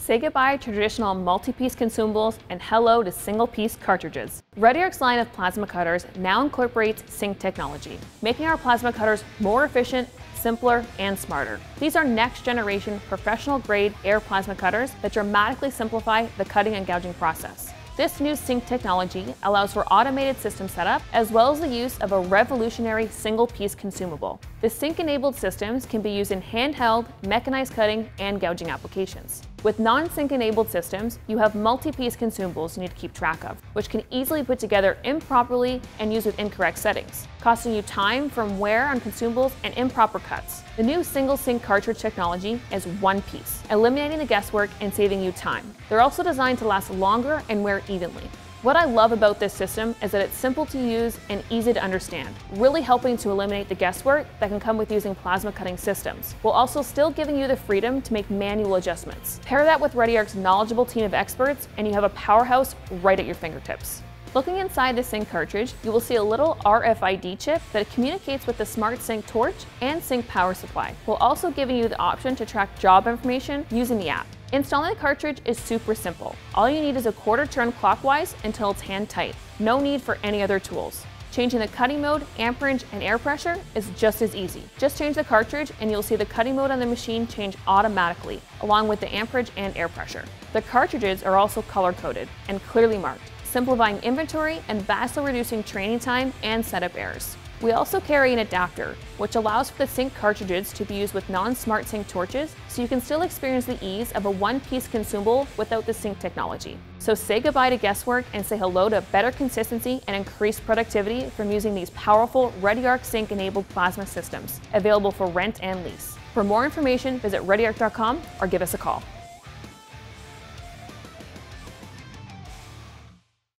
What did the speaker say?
Say goodbye to traditional multi-piece consumables and hello to single-piece cartridges. ReadyArc's line of plasma cutters now incorporates sync technology, making our plasma cutters more efficient, simpler, and smarter. These are next-generation professional-grade air plasma cutters that dramatically simplify the cutting and gouging process. This new sync technology allows for automated system setup as well as the use of a revolutionary single-piece consumable. The sync-enabled systems can be used in handheld, mechanized cutting, and gouging applications. With non-sync-enabled systems, you have multi-piece consumables you need to keep track of, which can easily put together improperly and used with incorrect settings, costing you time from wear on consumables and improper cuts. The new single-sync cartridge technology is one piece, eliminating the guesswork and saving you time. They're also designed to last longer and wear evenly. What I love about this system is that it's simple to use and easy to understand, really helping to eliminate the guesswork that can come with using plasma cutting systems, while also still giving you the freedom to make manual adjustments. Pair that with ReadyArc's knowledgeable team of experts and you have a powerhouse right at your fingertips. Looking inside the sync cartridge, you will see a little RFID chip that communicates with the Smart Sync torch and sync power supply, while also giving you the option to track job information using the app. Installing the cartridge is super simple. All you need is a quarter turn clockwise until it's hand tight. No need for any other tools. Changing the cutting mode, amperage, and air pressure is just as easy. Just change the cartridge and you'll see the cutting mode on the machine change automatically, along with the amperage and air pressure. The cartridges are also color-coded and clearly marked, simplifying inventory and vastly reducing training time and setup errors. We also carry an adapter, which allows for the sync cartridges to be used with non-smart sync torches, so you can still experience the ease of a one-piece consumable without the sync technology. So say goodbye to guesswork and say hello to better consistency and increased productivity from using these powerful ReadyArc sync-enabled plasma systems, available for rent and lease. For more information, visit ReadyArc.com or give us a call.